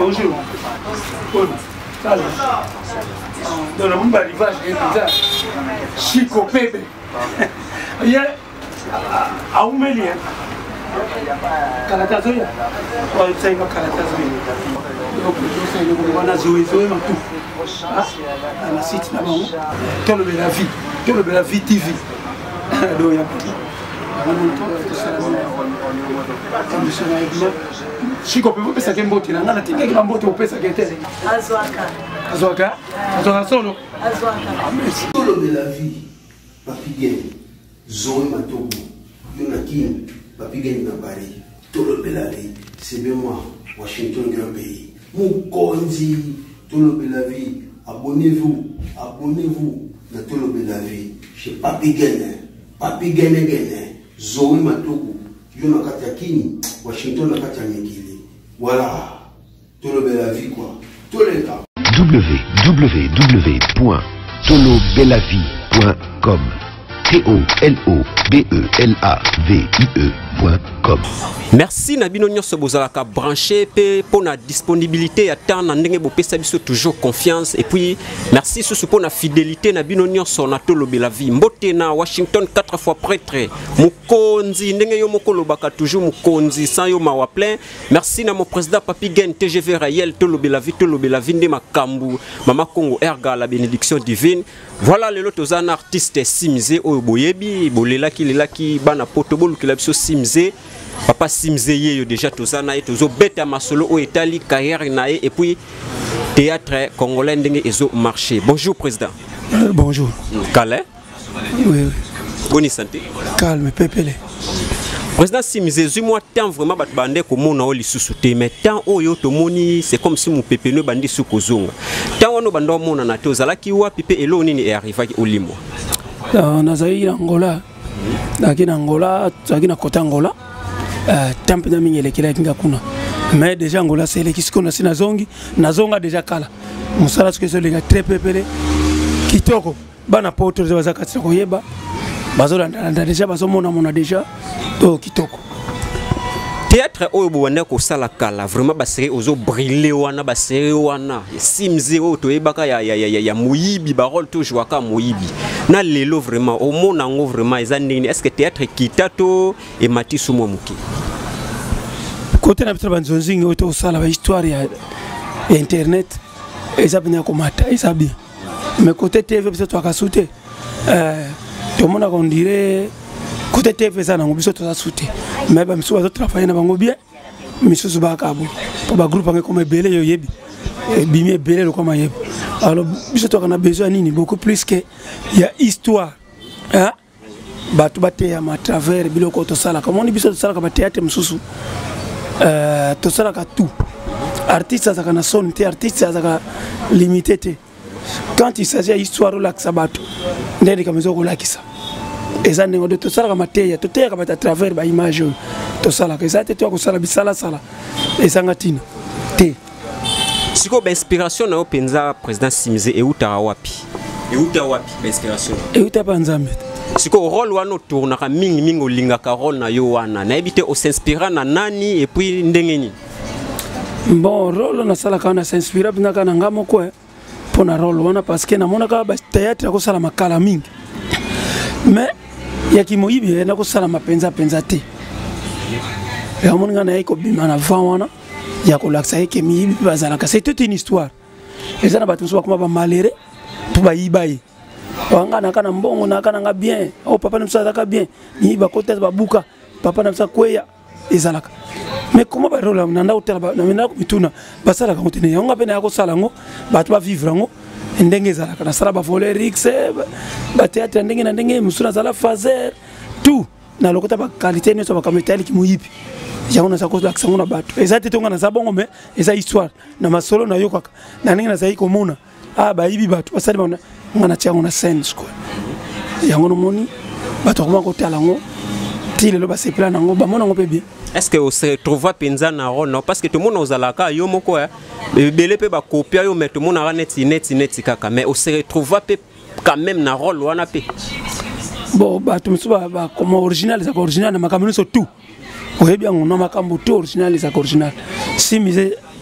Bonjour. Dans le monde arrivage, il y a Chico Pepe. Il y a Aoumelia. Kalatazoya. On sait pas Kalatazoya. Donc, on a Zoé tout. On a site là-bas. Tout le bel la vie TV. Donc, il y a Chico Pepe, ça qui mbote, na ngana tinga kila mbote upesa kete. Azwaka solo. Merci. Tout le de la vie, Papi Gain, Zoé Matogo, Yonakim, Papi Gain Nabari, tout le de la vie, c'est bien moi, Washington grand pays. Moukondi, tout le de la vie, abonnez-vous à tout le de la vie, chez Papi Gain, Zoé Matogo, Yonakatakini, Washington Nakatanyekili. Voilà, tout le de la vie quoi, tous les temps. www.tolobelavie.com TOLOBELAVIE.com. Merci Nabino Nyonso bozalaka branché pour la disponibilité à temps ndenge bopesa biso toujours confiance et puis merci sous pour la fidélité Nabino Nyonso na Tolobela Vie mbote na Washington 4 fois prêtre mukonzi ndenge yo mokolo baka toujours mukonzi sans yo mawa plein. Merci na mon président Papi Gain TGV Rayel Tolobela Vie nde makambu Mama Congo Erga la bénédiction divine. Voilà le lot aux artistes Simze Oboyebi bolelaki bana potobolu ki la biso Simze Papa Simze yo déjà tozana et tozo beta masolo au Italie carrière nae et puis théâtre congolais ndenge ezo marché. Bonjour président. Bonjour. Calais. Oui. Bonne santé. Calme pepele. Président Simze moi temps vraiment bat bande ko mona o lisusu te mais temps oyo to moni c'est comme si mon pépé ne bandi su kozonga. Temps ono bando mona na tozala ki wa pépé elo nini e arriva ki olimo. Na zayi Angola. Lakini Angola, zakina kota Angola. Tempe na mingi elekela kinga kuna. Mais déjà Angola c'est les kisiko na sina zongi, na zonga déjà kala. Musala sike so lenga très pepele. Kitoko bana poto za zakati ko yeba. Bazola ndanda déjà bazomona déjà to kitoko. Théâtre oyo wana ko sala kala vraiment basere ozo briller wana basere wana Simze o to ebaka ya moyibi barol to jouaka moyibi na lelo vraiment au mona ngo vraiment ezanini est-ce que théâtre kitato et matisu momuki côté na bitaba nzonzingi o to sala ba histoire ya internet ezabina ko mata ezabi mais côté TV biso to akasute to mona ko ndire côté TV ça nango biso to asute mais ba miso ba travailler na bango bien miso ba kabo pour ba groupe comme belé yo yebi bimé belé le comme yebi alors biso to kana besoin nini beaucoup plus que il y a histoire hein ba to baté ya ma travers biloko to sala comme on biso to sala ka théâtre msusu to sala ka tout artiste ça kana son té artiste ça ka limité té quand il s'agit histoire la sabato ndeli ka mezo ko lakisa eza nengo de tosala ka mateya toteya ka bata travers ba image tosala ka eza te to ko sala bisala sala ezanga tina te siko ba inspiration na openza président Simze euta wapi ba inspiration euta panzambe siko rôle wana tourna ka mingi olinga ka rôle na yo wana na ebité o s'inspira na nani et puis ndengeni bon rôle na sala ka na s'inspira bina kana ngamo ko pour na rôle wana parce que na mona ka ba théâtre ko sala makala mingi mais ya kimoyibi na ko sala mapenza te ya mona na iko bima na vawana ya ko laksa yake miyibi bazala ka c'est toute une histoire et ça na batu so kuma ba malere pour ba yibaye wanga na kana mbongo na kana nga bien o papa na msa ka bien ni ba kota ba buka papa na msa kweya ezalaka mais comment ba rola na nda utala na mina ko mituna basala ka mutene yanga pena ko sala ngo batu ba vivre ngo ndenge zalaka na sala ba voler rix ba théâtre ndenge na ndenge musuna zala fazer tout na lokota ba qualité ne so ba kametali ki muyipi yango sa ko laksa ngona batu ezate tonga na sabongo mais eza histoire na masolo na yokaka na ndenge na sai ko mona ba yibi batu basali ba ngana tiango na sense quoi yango no moni batu ko ko tala ngo tile lo ba se plan ngo ba mona ngo pe bien. Est-ce que vous se trouvez penza na rôle parce que tout le monde ozalaka yo moko belé pe ba copia yo mais tout le monde a net kaka mais on se retrouve quand même na rôle wana pe bon ba tout ba comme original ça original na makambo so tout oyebi ngo na makambo tout original ça original Simze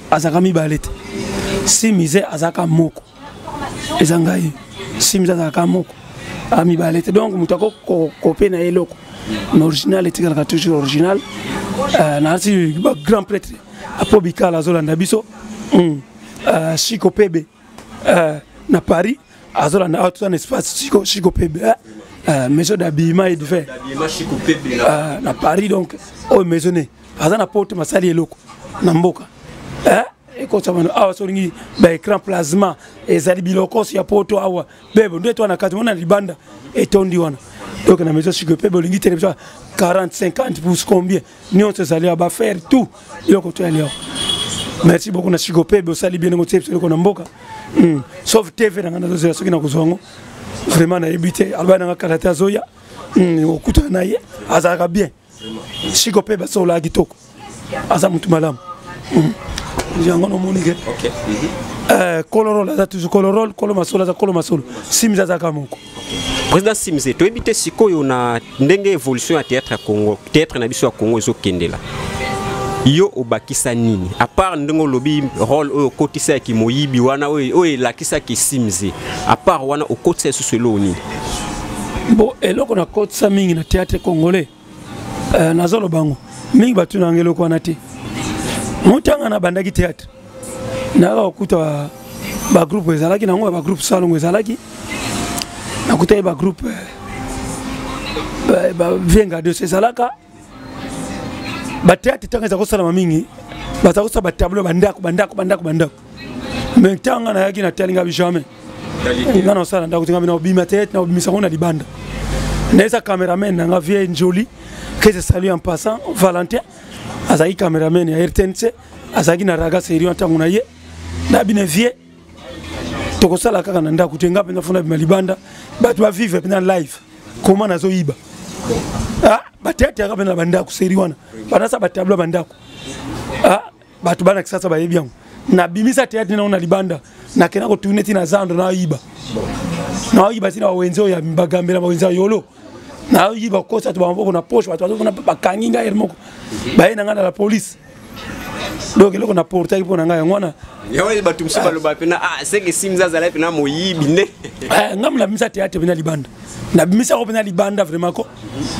azaka mibale te Simize azaka moko ezangai Simize azaka moko a mibale te donc mutako kopé na eloko l'original est toujours original na si grand prêtre apobika la zolanda biso Chico Pebe na Paris azolanda auto un espace Chico Pebe maison d'habillement et de verre na Paris donc au maisonné azana porte masali eloko na mboka et quand ça va awa soringi ba écran plasma ezali biloko ya poto awa bebo ndio to na kati mona libanda etondi wana donc na maison Chico Pebe olingi télévision 40 50 pour combien nous on s'allait à faire tout iloko to alio. Merci beaucoup na Chico Pebe osali bien ngo tepso ko na mboka sauf TV na ngana zo soki na kuzongo vraiment na ebité alba na karata zoya okuta na ye azaka bien Chico Pebe so la gitoko aza mutu malamu jango no monike OK colorol aza toujours colorol kolomasolo aza kolomasolo Simize azaka moko Président Simize to ebité sikoyo na ndenge évolution ya théâtre Congo théâtre na biso ya Congo ezokendela yo obakisa nini à part ndenge lobi rôle oyo kotisa ki moyibi wana oyo lakisa ki Simize à part wana okotisa susu lo nini bon eloko na kotisa mingi na théâtre congolais nazolo bango mingi batu na ngeloko wana te mutanga na bandaki théâtre na okuta ba groupe ezalaki na ngo ba groupe salongo ezalaki na kuta ba groupe ba venga de ezalaka ba théâtre tanga za kosala mamingi ba za kosala ba tableau bandako mais tanga na yaki na telinga bi jamais ngana osala ndako tinga bina obima tête na obimisa ngona libanda neza cameraman na vie njoli que je salue en passant Valentin azaki cameraman ya RTNC azaki na raga sérieux ntango na ye na bina vie tokosala kaka na ndako tenga pena fona bima libanda batu ba vivre pena live comment nazo iba ba théâtre ya pena bandako sérieux wana banasa ba tableau bandako batu bana kisasa ba yebi yango na bimisa théâtre na libanda na kena ko tuneti na zando na iba na iba tina wenzo ya mbagambela wenzo yolo na iba kosa tu bambo na poche watu wana ba kanginga hermoko ba ina ngana la police donc eloko na portail pona ngaya ngwana yawe batu msuba lo ba pena senge Simize azala pena moyibi ne ngamla bimisa théâtre pena libanda na bimisa ko pena libanda vraiment ko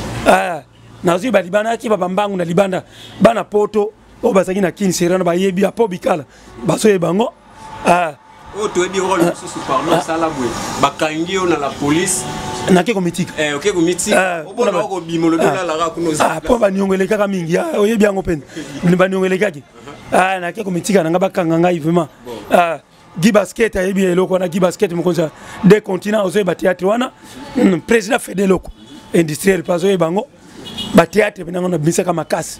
na zo ba libanda ki ba bambangu na libanda bana poto o basaki na kin serana ba yebi apobikala baso yebango oh tu es bien rôle sous parlant ça la boué bakangi on a la police na ke komitika OK komitika obona ko bimolo de la ra kuno po ba nyongele kaka mingi oyebi yango pene ni ba nyongele kaki na ke komitika na bakanga ngai vraiment Guy Basket ayebi eloko na Guy Basket mokonza des continents ozo ba théâtre wana président fédé loko industriel pas oyo bango ba théâtre bina ngona bisa kama makasi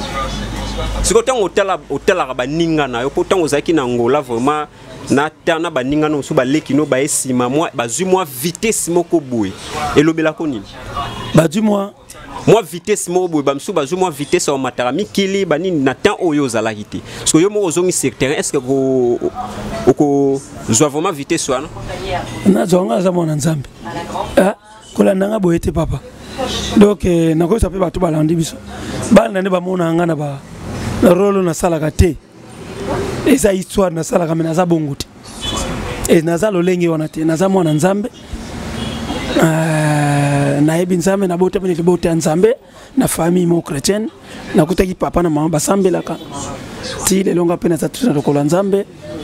siko tango hôtel ba ninga na yo potango ozaki na ngola vraiment na tana ba ninga no so ba lekino ba esima moi ba zu moi vitesse moko boy elobela ko nini ba du moi vitesse moko boy ba msu ba zu moi vitesse au matara mikili ba nini na temps oyo zala hité parce que yo mo ozongi secteur est-ce que ko zo vraiment vitesse wana na zonga za mona nzambe kola nanga boyete papa donc nako sape ba to balandi biso ba nande ba mona ngana ba rolo na sala kate eza histoire na sala kamena za bongote naza lolenge wana te naza mwana nzambe na ebi nzambe na bote pene bote nzambe na famille mo chrétienne na kutaki papa na mama basambelaka ti le longa pena za tuna lokola nzambe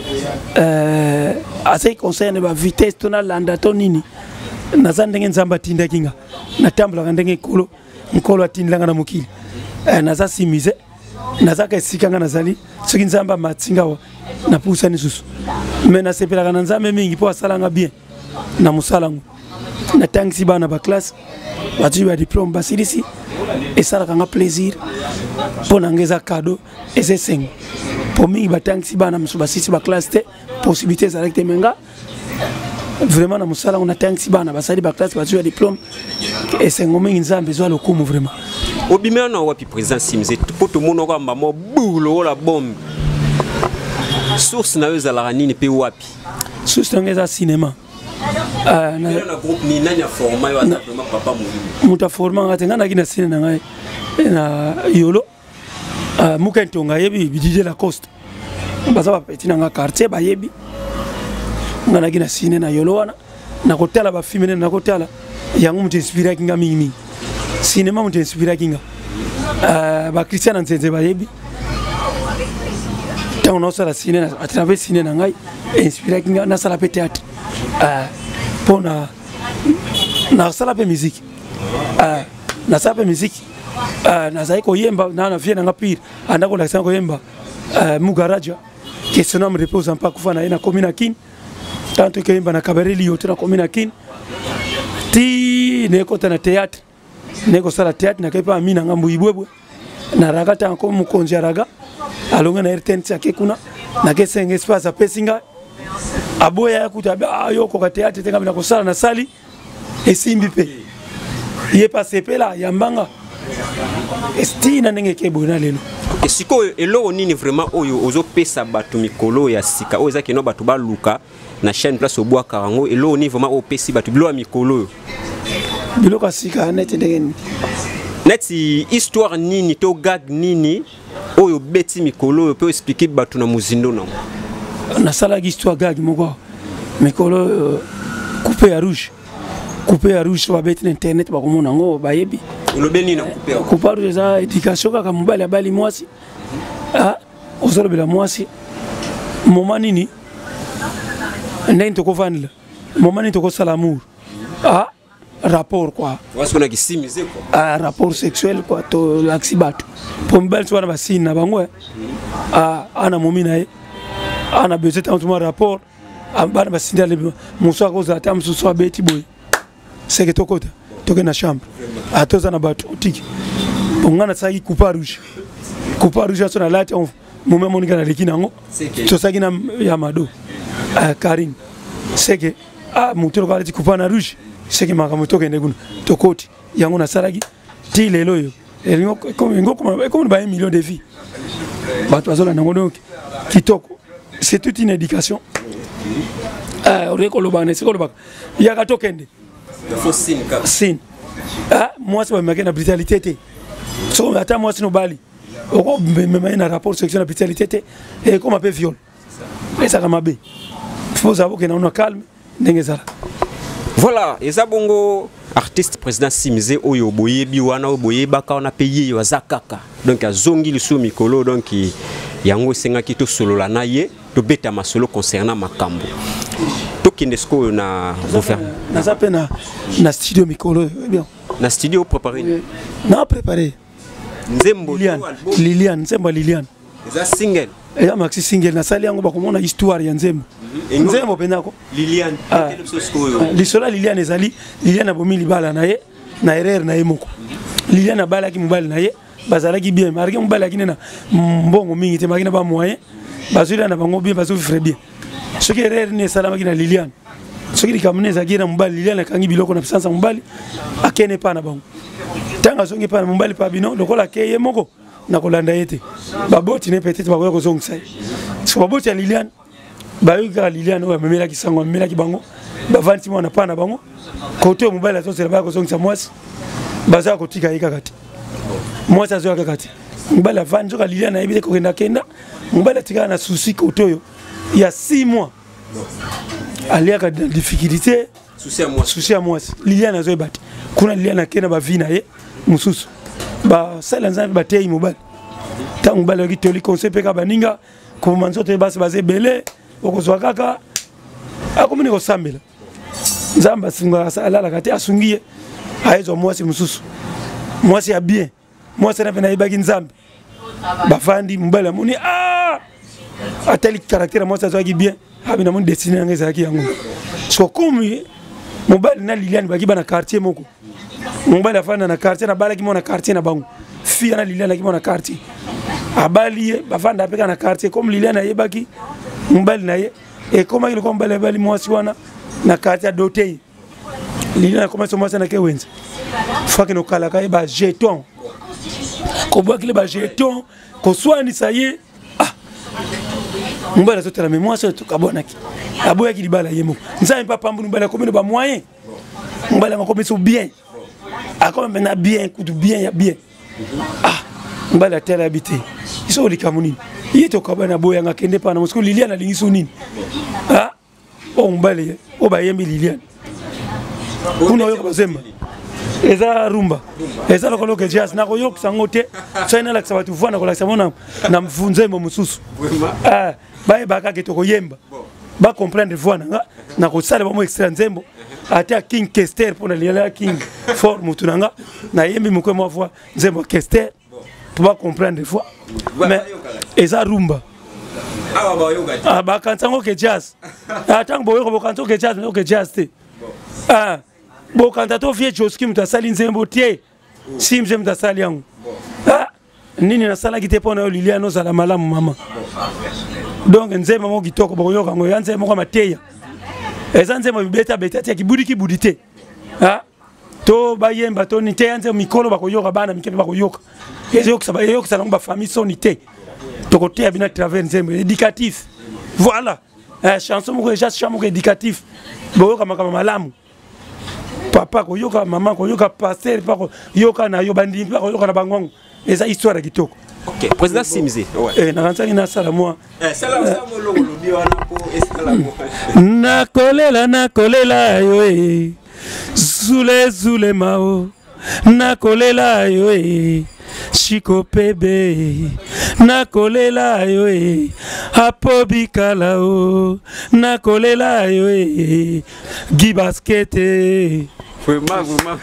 assez concerne ba vitesse tona landa to nini naza ndenge nzamba tinda kinga na tambula ndenge nkolo atindanga na mukili naza Simize naza ka sikanga nazali soki nzamba matsinga na pusa ni susu mais na sepela kana nzambe mingi po asalanga bien na musalango na tangisi bana ba classe batu ba diplôme basilisi esala kanga plaisir po nangeza cadeau ese seng po mingi batangisi bana musubasisi ba classe te possibilité za recte menga vraiment na musalango na tangisi bana basali ba classe batu ba diplôme esengo mingi nzambe zo lokumu vraiment obimena wapi président Simize po to mono ko mbamo bulo la bombe source na yoza la nini pe wapi source ngeza cinéma na groupe ni nanya format yo vraiment papa mu muta format ngate ngana kina cinéma ngai na yolo muka ntonga yebi DJ Lacoste baza ba petit na nga quartier ba yebi ngana gina sine na yolowana na kotala ba filme na kotala yango mutu inspira kinga mingi cinéma mutu inspira kinga ba Christian Nzenze ba yebi tant on a la ciné à travers ciné na ngai inspira kinga na sala pe théâtre pona na sala pe musique na sala pe musique na zai ko yemba na vie na ngapir andako la ko yemba Mugaraja que son nom repose en pas kufana na commune Kin tanto que yemba na kabareli yote na commune Kin ti neko tana théâtre neko sala théâtre na kepa mina ngambu ibwebwe na raga tanko mukonja raga alonga na RTN tsake kuna na kesenge espace apesinga aboya kutaba yoko ka théâtre tenga mina kosala na sali esimbi pe ye passé pe la yambanga estina ndenge ke bona lelo esiko elo nini vraiment oyo ozo pesa batu mikolo ya sika oza kino batu ba luka na chaîne place obwa karango elo ni vraiment o pesi batu bilo mikolo bilo ka sika net ndenge net histoire nini to gag nini oyo beti mikolo peut expliquer batu na muzindo na sala histoire gag moko mikolo coupé à rouge wa beti na internet ba komona ngo ba yebi ulobeni na couper déjà éducation kaka mobali abali mwasi ozolobela mwasi moment nini ndenge tokovanila moment nini tokosala amour rapport quoi parce qu'on a kisimize quoi rapport sexuel quoi to laxi bato pour mobali so wana basine na bango ana momina ye ana besoin tant moi rapport bana basine le muso akoza ta muso abeti boy c'est que tokota toke na chambre atoza na bato otiki bongana saki coupa rouge so na lati on moment monika na leki nango to saki na ya mado Karim c'est que mutoro ka lati coupa na rouge c'est que makamu toke ndeguna tokoti yango na salaki ti lelo yo elingo comme ba 1 million de vies bato azola nango donc kitoko c'est toute une éducation rekoloba ne sekoloba yaka tokende sin moi c'est ma brutalité so attends moi c'est no bali oko même un rapport sexuel na brutalité et comme un peu viol et ça kama be faut savoir que on calme ndenge ça voilà ezabongo artiste président Simize oyo boyebi wana boyeba ka on a payé yo zakaka donc azongi liso mikolo donc yango senga kito solola na ye to beta masolo concernant makambo Kindesko na gouvernement na studio mikolo bien na studio préparé na préparé Nzembo Liliane eza single eza maxi single na sali yango bakomona histoire ya Nzembo penako Liliane lisola Liliane ezali Liliane abomi libala na ye na erreur na ye moko Liliane abalaki mobali na ye bazalaki bien marqué mobali akine na mbongo mingi te makina ba moyen bazuli na bango bien bazofre bien ce qui est rare ne salama kina Liliane ce qui kamneza kina mobali Liliane kangi biloko na puissance mobali akene pa na bango tanga zongi pa na mobali pa bino lokola keye moko na kolanda yete baboti ne peut-être ba ko zongisa so baboti ya Liliane ba yuka Liliane o memela kisango memela ki bango ba vanti mwana pa na bango koto mobali atosela ba ko zongisa mwasi baza ko tika yika kati mwasi azo kakati mobali avanjo ka Liliane ayebite ko kenda mobali atika na souci koto yo il y a 6 mois alia ka difficulté souci à moi Liliane azo ebati kuna Liliane akena ba vina ye mususu ba sala nzambe ba tei mobali ta mobali ki toli conseil pe ka baninga ko manzo te basi baze belé okozwa kaka akomini ko sambela nzamba singa sala la kati asungiye aizo mwasi mususu mwasi ya bien mwasi na pena ibaki nzambe bafandi mobali amoni atali caractère moi ça soit bien abi na mon destiné nga ezaki yango so comme mobali na Liliane baki bana quartier moko mobali afana na quartier na balaki mona quartier na bango fille na Liliane ki mona quartier abali bafanda peka na quartier comme Liliane ayebaki mobali na ye et comme il comme bali mwasi wana na quartier doté Liliane commence moi ça na ke wenza faki no kala ka ba jeton ko baki le ba jeton ko swani ça y est mbala zote la mémoire c'est tout kabonaki aboya ki libala yemo nza mpa pambu mbala komino ba moyen mbala ngoko so bien akoma mena bien kutu bien ya bien mbala tele habité iso likamuni ye tokabana boya ngakende pana parce que Liliane alingiso nini ah o mbale o bayembi Liliane kuna yo bazemba eza rumba eza lokolo ke jazz na koyo kusango te tsaina la kusaba tuvana kola kusaba na mfunzembo mususu ah bae baka ke tokoyemba ba comprendre voana na ko sala ba mo extra nzembo ata King Kester pour la King for mutunanga na yembi mukwe mo voix nzembo Kester pour ba comprendre voix mais eza rumba ah ba kantango ke jazz atango boyo ko kantango ke jazz no ke jazz te ah bo kantato vie Joski mutasali nzembo tie simje mutasali yangu ah nini na sala kite pona Liliane ozala malamu mama donc nzembo mo kitoko boyo kango ya nzembo kwa mateya eza nzembo beta tia kibudi te ah to bayemba to nite ya nzembo mikolo bakoyoka bana mikepe bakoyoka ezo kusaba ba famille sonité to côté abina travers nzembo éducatif voilà chanson mo déjà chanson éducatif boyoka makama malamu papa koyoka mama koyoka pasteur pako yoka na yo bandi koyoka na bangongo eza histoire kitoko. OK, président Simze. Ouais. Na kanzaki na sala moi. Sala longo lobi wana ko esala mo. Na kolela yo zule mao. Na kolela yo Chico Pebe. Na kolela yo Apobikala o. Na kolela yo Guy Baskete. Vraiment.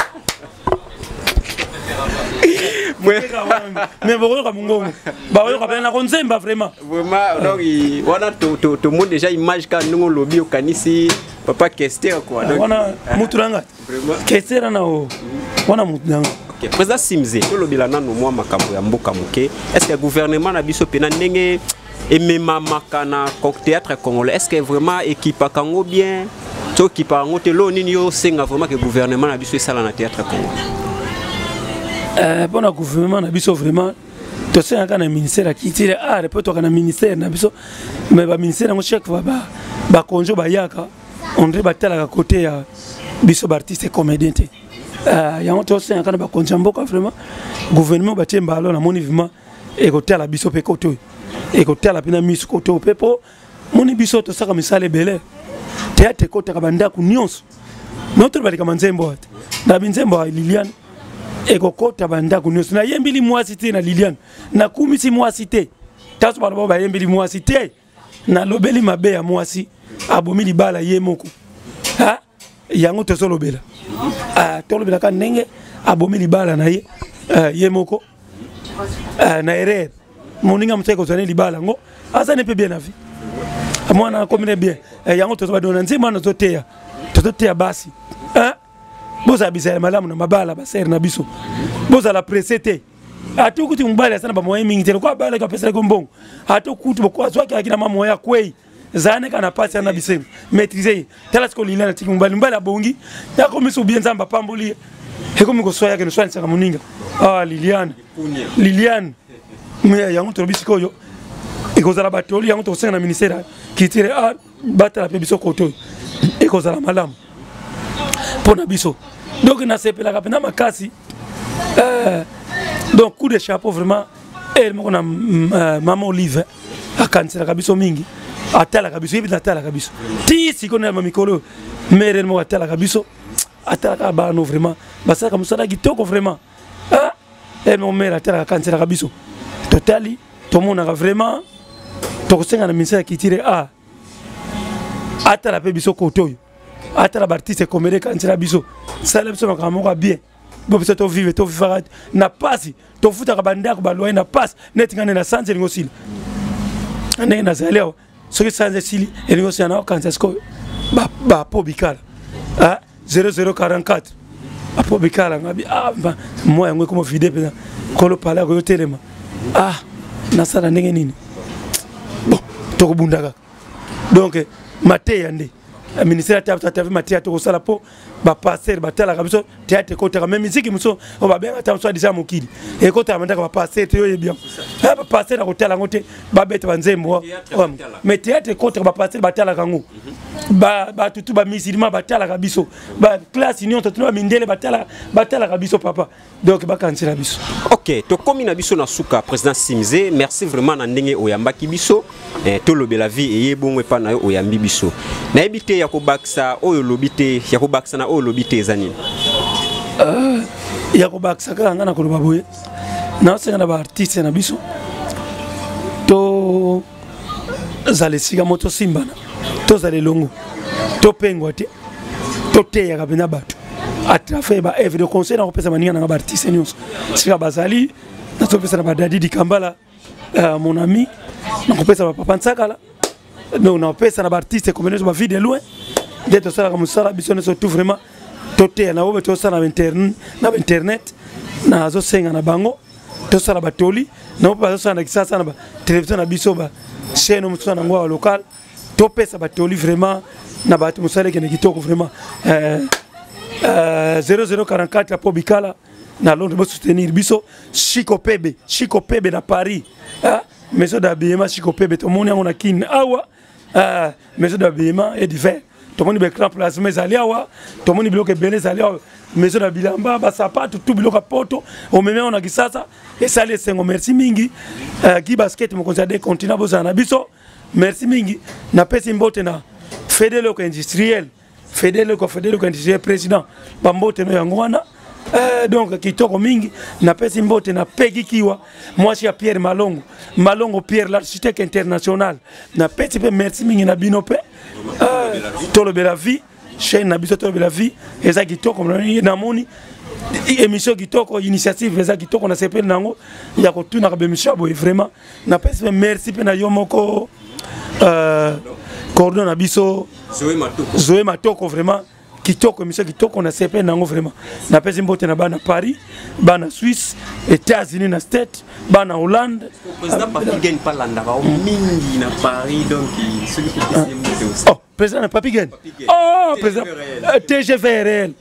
Mais vous comme ngongo ba yo ka na konzemba vraiment donc voilà tout monde déjà image quand nous lobby au kanisi papa Kester quoi donc wana muturanga Kester na o wana muturanga. OK, président Simze to lobby la nanu moi makambo ya mboka moke est-ce que le gouvernement na biso pena ndenge emema makana théâtre congolais est-ce que vraiment équipe kango bien to qui pa ngote lo nini yo senga vraiment que gouvernement na biso sala na théâtre congolais pour le gouvernement, nous vraiment tous ces ministère qui tire art, peut être un ministère, mais le ministère, chaque fois, conjo bayaka, on dirait battre à côté à biso artiste et comédien. Il y a tous ces conjo vraiment gouvernement battre ballon à mon niveau et côté la biso pe côté et côté la pena mis côté pepo mon biso to saka misale belé théâtre côté kabanda ku nyonso notre bali kama nzembo na binzembo Liliane ekokota bandako nyonso na yembili mwasi te na Liliane na kumisi mwasi te taso baloba ba yembili mwasi te na lobeli mabe ya mwasi abomi libala ye moko ha yango to solobela tolobela ka ndenge abomi libala na ye ye moko na erreur moninga muteko zane libala ngo asa ne pe bien na vie mwana komine bien yango to badona nzima na zoteya toteya basi boza bizala malamu na mabala baser na biso boza la presete atu kuti mbala sana ba moyo mingi te kwa bala ka pesa ko mbongo atu kuti boko azwaki akina mama ya kwei zane kana pasi na bisengo maîtriser tala ko Liliane tiki mbala bongi ya ko miso bien zamba pamboli he ko miko soya ke no swanisa kamuninga Liliane mais yango to bisiko yo ekozala batoli yango to senga na ministère qui tire batala pe biso koto ekozala malamu pona biso donc na sepela kapena makasi donc coup de chapeau vraiment elle moko na maman Olive akansela kabiso mingi atala kabiso yebi atala kabiso ti sikona ma mikolo mere mo atala kabiso atala ka bano vraiment basaka musala kitoko vraiment elle mo mere atala kansela kabiso totali to mona vraiment to kosenga na ministère qui tire atala pe biso kotoyo atala artiste comédien kansela biso sala biso makamoko bien bo biso to vivre na pasi to futa ka bandako ba loyer na passe net ngane na sanze ngosili ndenge na zaleo soki sanze sili ngosili na kansela sko ba pobikala 0044 apobikala ngabi moi yango comme vide pena kolo pala ko telema na sala ndenge nini bon to ko bundaka donc mateya nde ministère de la TV théâtre au salapo ba passer ba tala kabiso théâtre ko ta même musique muso o ba benga ta so déjà mokili e ko ta mandaka ba passer to yo bien ba passer na ko tala ngote ba beta banzembo mais théâtre ko ta ba passer ba tala kango ba tutu ba musulman ba tala kabiso ba classe union to ba mindele ba tala kabiso papa donc ba kansela biso. OK, to komi na biso na suka président Simze, merci vraiment na ndenge oyambaki biso to lobela vie eye bongwe pa na yo oyambi biso. Na ebite ya ko baksa oyo lobite ya ko baksa na oyo lobite ezanini. Ya ko baksa ka ngana ko baboye. Na senga na ba artiste na biso. To zale siga moto simbana. To zale longo. To pengwa te. To te ya kabena batu. Atrafe ba evre conseil na ko pesa maninga na ba artiste nyonso. Sika bazali na to pesa na ba Dadi Dikambala mon ami. Na ko pesa ba Papa Ntsakala. Non, on appelle ça un artiste comme nous, ma vie de loin. D'être ça comme ça, bisous surtout vraiment. Toté, na obe to ça na internet, na zo senga na bango, to ça na batoli, na obe ça na kisa ça na télévision na biso ba chaîne muso na ngwa local. To pesa batoli vraiment na batu musale ke kitoko vraiment. 0044 po Bikala na Londres bo soutenir biso Chico Pebe na Paris. Maison d'habillement Chico Pebe to moni ngona kin awa. Maison d'habillement et divers. Tout le monde est grand place, mais allez awa. Tout le monde est bloqué belé, allez awa. Maison d'habillement, bah ça pas tout bloqué poto. Au même on a qui ça et ça les cinq. Merci mingi. Qui basket me concerne continent bozana biso. Merci mingi. Na pesi mbote na fédélo industriel. Fédélo industriel président. Bambote no yangwana. Donc kitoko mingi na pesi mbote na pegi kiwa moi je Pierre Malongo Pierre l'architecte international na pesi pe merci mingi na binope tolo bela vie chaîne na biso tolo bela vie eza kitoko na moni émission kitoko initiative eza kitoko na sepel nango ya ko tuna ka bemisha boy vraiment na pesi pe merci pe na yomoko cordon na biso Zoé Matoko vraiment kitoko mission kitoko na CP nango vraiment na pesi mbote na bana Paris bana Suisse États-Unis na States bana Hollande président Papi gagne pas landa ba mingi na Paris donc celui qui est aussi oh président Papi gagne oh président TGV réel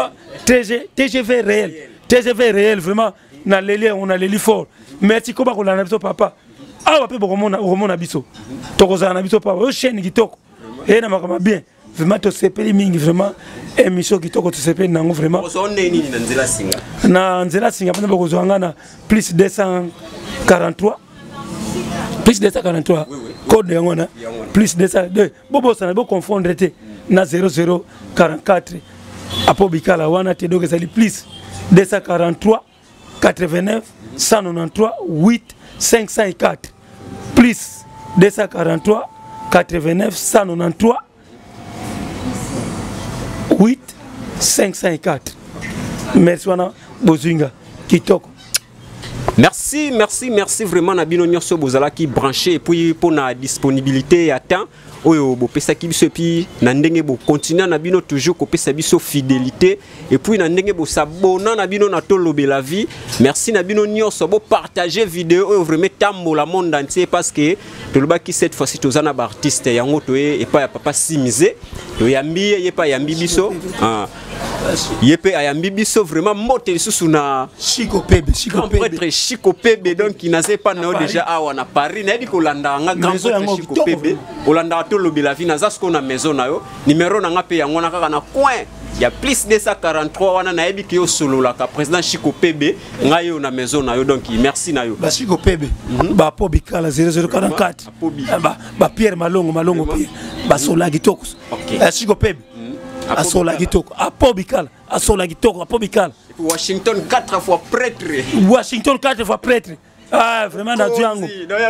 TGV réel vraiment na leli on a leli fort merci ko ba ko landa biso papa ah pe bomona biso tokozana na biso papa o chaîne kitoko et na makama bien vraiment to sepeli mingi vraiment émission kitoko to sepeli nango vraiment na nzela singa pona bako zwanga na plus 243 code yango na plus 202 bobo sana bo confondre te na 0044 apo Bikala wana te donc ezali plus 243 89 193 8 504 plus 243 89 193 8 504. Merci wana bozinga kitoko. Merci vraiment na bino nyonso bozala ki branché et puis pour la disponibilité à temps oyo bo pesa ki biso puis na ndenge bo continuer na bino toujours ko pesa biso fidélité et puis na ndenge bo s'abonner na bino na tolobe la vie. Merci na bino nyonso bo partager vidéo oyo vraiment tambola monde entier parce que toloba ki cette fois-ci tozana ba artiste yango to et pas ya papa Simze to yambi yepa yambi biso yepe ayambi biso vraiment motel sous na Chico Pebe prêtre Chico Pebe donc il n'avait pas non déjà awa na Paris na di ko landa nga grand prêtre Chico Pebe olanda to lobi la vie na zasko na maison na yo numéro na nga pe yango na kaka na coin ya plus 243 wana na yebi ki yo solo la ka président Chico Pebe nga yo na maison na yo donc merci na yo ba Chico Pebe ba po Bikala 0044 ba Pierre Malongo Pierre ba sola kitoko Chico Pebe asola kitoko apo Bikala asola kitoko apo Bikala Washington 4 fois prêtre ah vraiment na Django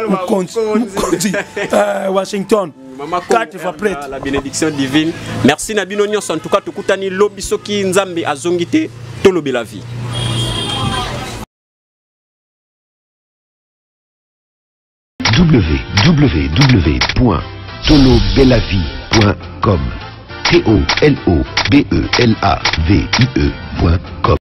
Washington 4 fois prêtre la bénédiction divine merci na bino nyonso en tout cas tukutani lobi soki nzambe azongite to lobi la vie www.tolobelavie.com TOLOBELAVIE.com